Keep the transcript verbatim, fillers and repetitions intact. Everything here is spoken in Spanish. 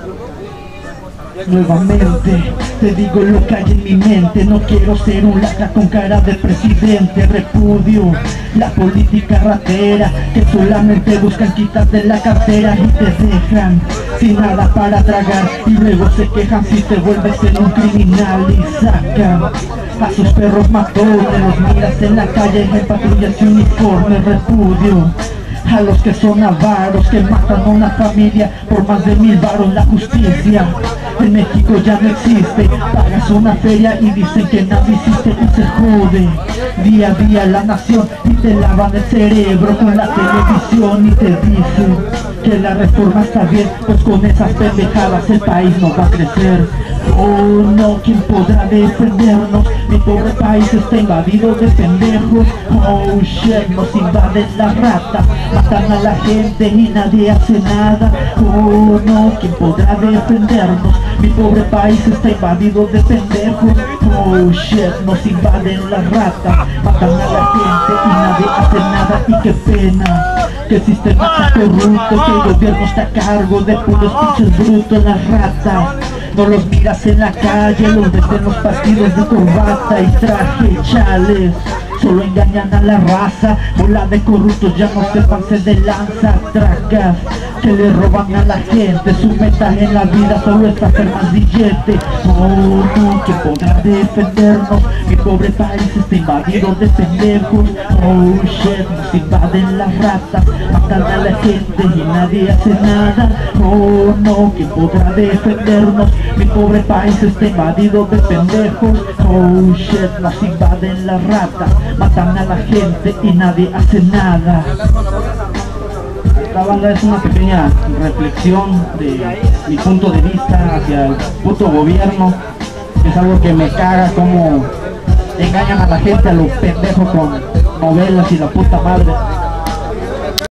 Nuevamente te digo lo que hay en mi mente. No quiero ser un lacra con cara de presidente. Repudio la política ratera que solamente buscan quitarte la cartera y te dejan sin nada para tragar, y luego se quejan si te vuelves en un criminal y sacan a sus perros matones. Los miras en la calle en patrullas y uniformes. Repudio a los que son avaros, que matan a una familia por más de mil varos. La justicia en México ya no existe. Pagas una feria y dicen que nada hiciste y se jode día a día la nación, y te lavan el cerebro con la televisión y te dicen que la reforma está bien, pues con esas pendejadas el país no va a crecer. Oh no, ¿quién podrá defendernos? Mi pobre país está invadido de pendejos. Oh shit, nos invaden las ratas, matan a la gente y nadie hace nada. Oh no, ¿quién podrá defendernos? Mi pobre país está invadido de pendejos. Oh shit, nos invaden las ratas, matan a la gente y nadie hace nada. Y qué pena que el sistema está corrupto, que el gobierno está a cargo de puros pinches brutos. Las ratas no los miras en la calle, los ves en los partidos de corbata y traje, chales. Solo engañan a la raza, bola de corruptos, ya no se pasen de lanza. Tracas que le roban a la gente, su meta en la vida solo es hacer más billete. Oh no, ¿quién podrá defendernos? Mi pobre país está invadido de pendejos. Oh shit, nos invaden las ratas, matan a la gente y nadie hace nada. Oh no, ¿quién podrá defendernos? Mi pobre país está invadido de pendejos. Oh shit, nos invaden las ratas, matan a la gente y nadie hace nada. Esta banda es una pequeña reflexión de mi punto de vista hacia el puto gobierno. Es algo que me caga, como engañan a la gente a los pendejos con novelas y la puta madre.